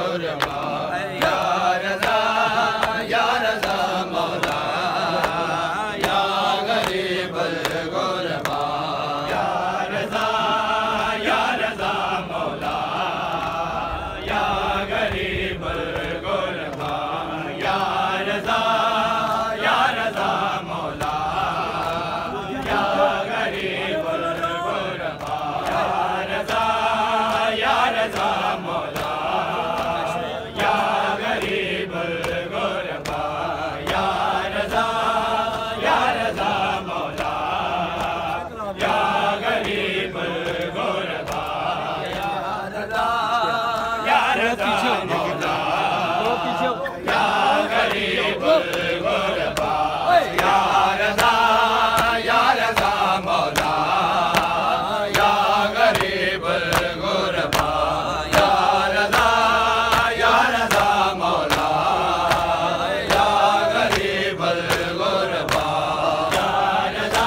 गुरबा या रज़ा मौला या गरीब अल गुरबा या रज़ा मौला या गरीब अल गुरबा या रज़ा मौला या गरीब अल गुरबा या रज़ा मौला या गरीब अल गुरबा या रज़ा मौला या गरीब अल गुरबा या रज़ा मौला या गरीब अल गुरबा या रज़ा मौला या गरीब अल गुरबा या रज़ा मौला या गरीब अल गुरबा या रज़ा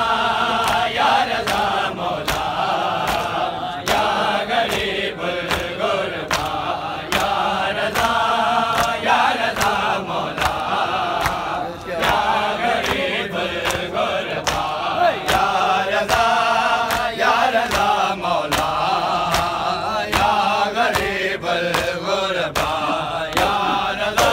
मौला या गरीब अल गुरबा या रज़ा मौला या गरीब अल गुरबा या रज़ा मौला या गरीब अल गुरबा या रज़ा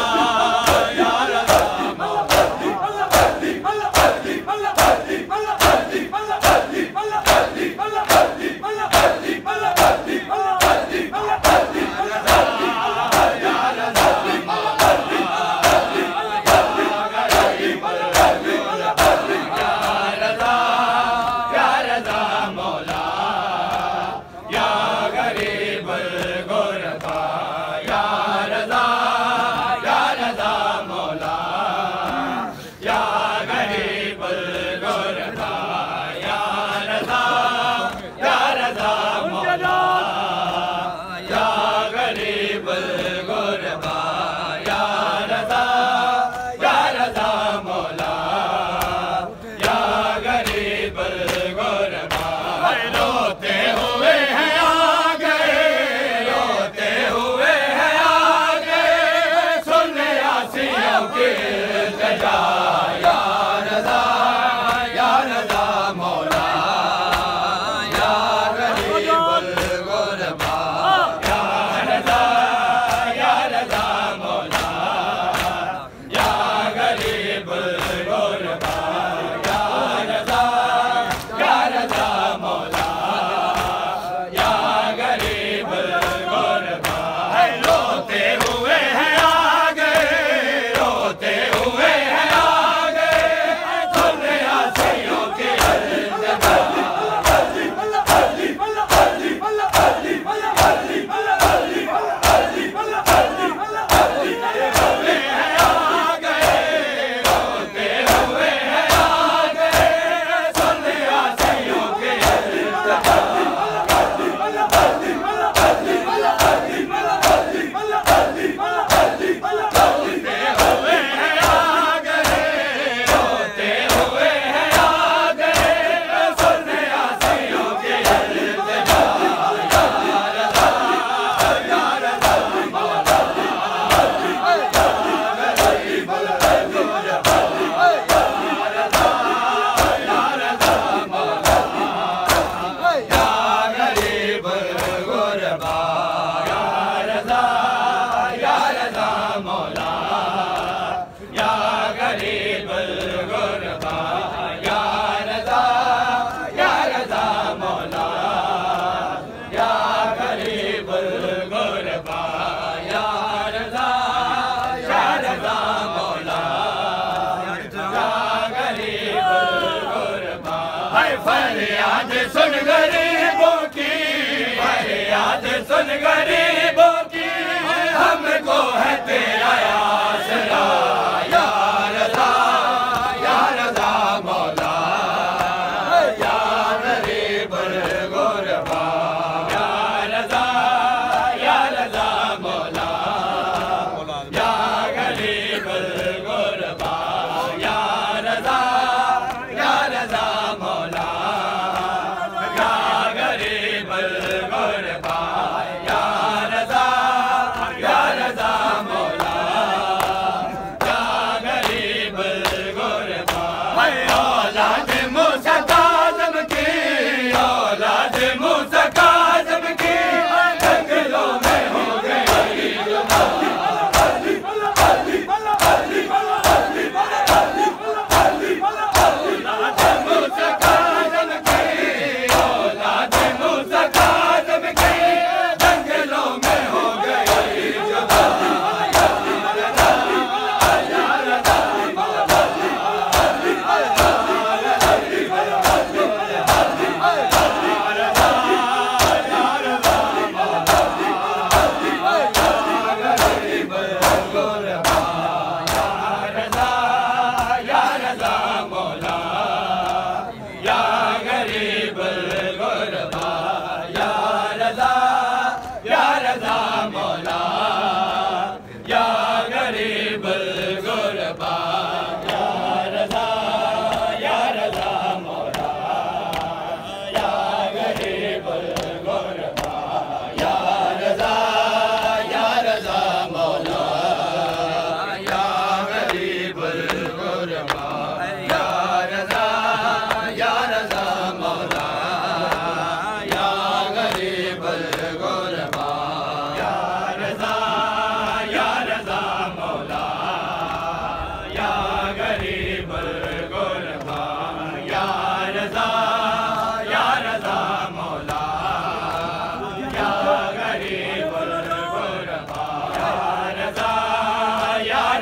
मौला या गरीब अल गुरबा या रज़ा मौला या गरीब अल गुरबा या रज़ा मौला या गरीब अल गुरबा या रज़ा मौला या गरीब अल गुरबा रोते हुए हैं आ गए रोते हुए हैं आ गए सुनने आसियों की इल्तिजा या रज़ा मौला या गरीब अल गुरबा या रज़ा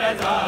अज़ादारी